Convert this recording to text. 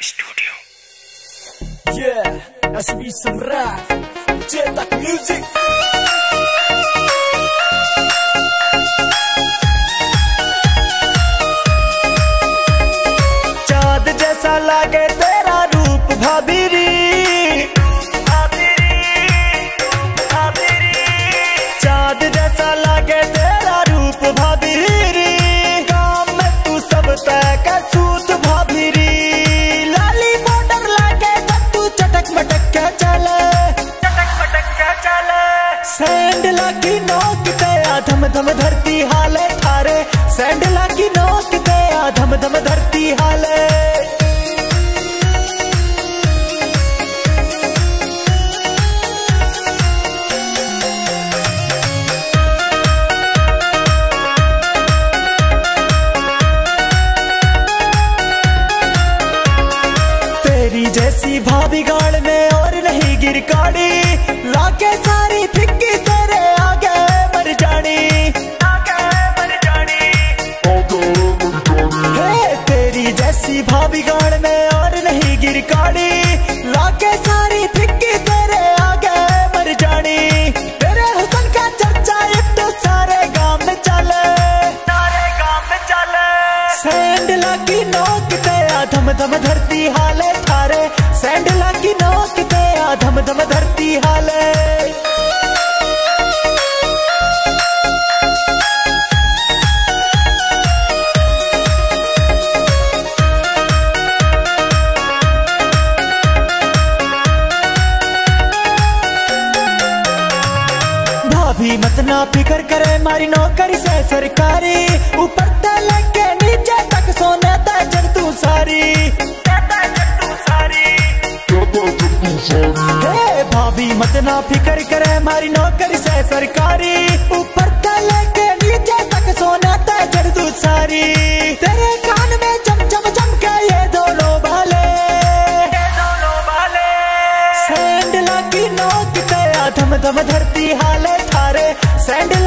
Studio. Yeah, SB Samrat, Cetak Music. चाँद जैसा लागे तेरा रूप भाभीरी, चाँद जैसा लागे तेरा रूप भाभीरी, गाँव में तू सब तय का सूत भाभीरी, लाली बॉर्डर लागे जब तू चटक मटक के चले, सैंडला की नोक ते धम धम धरती हाले थारे, सैंडला की नोक ते धम धम धरती हाले। तेरी जैसी भाभी गाड़ में और नहीं गिर काड़ी, लाके सारी फिक्की तेरे आगे मर जानी, हे तेरी जैसी भाभी गाड़ में और नहीं गिर काड़ी, लाके सारी फिक्की तेरे आगे मर जानी, तेरे हुस्न का चर्चा एक तो सारे गांव में चले, सैंडला की नोक ते धम धम धरती हाले थारे, सैंडला की नोक ते धम धम धरती हाले। भाभी मत ना फिकर करे मारी नौकरी से सरकारी, ऊपर ते लेके नीचे तक सोने ते चढ़ तू सारी, हे भाभी मत ना फिकर करे मारी नौकरी से सरकारी, ऊपर ते लेके नीचे तक सोने ते चढ़ तू सारी, तेरे कान में चम चम चमके ये दोनों भाले, सैंडला की नोक ते धम धम धरती हाले थारे, सैंडला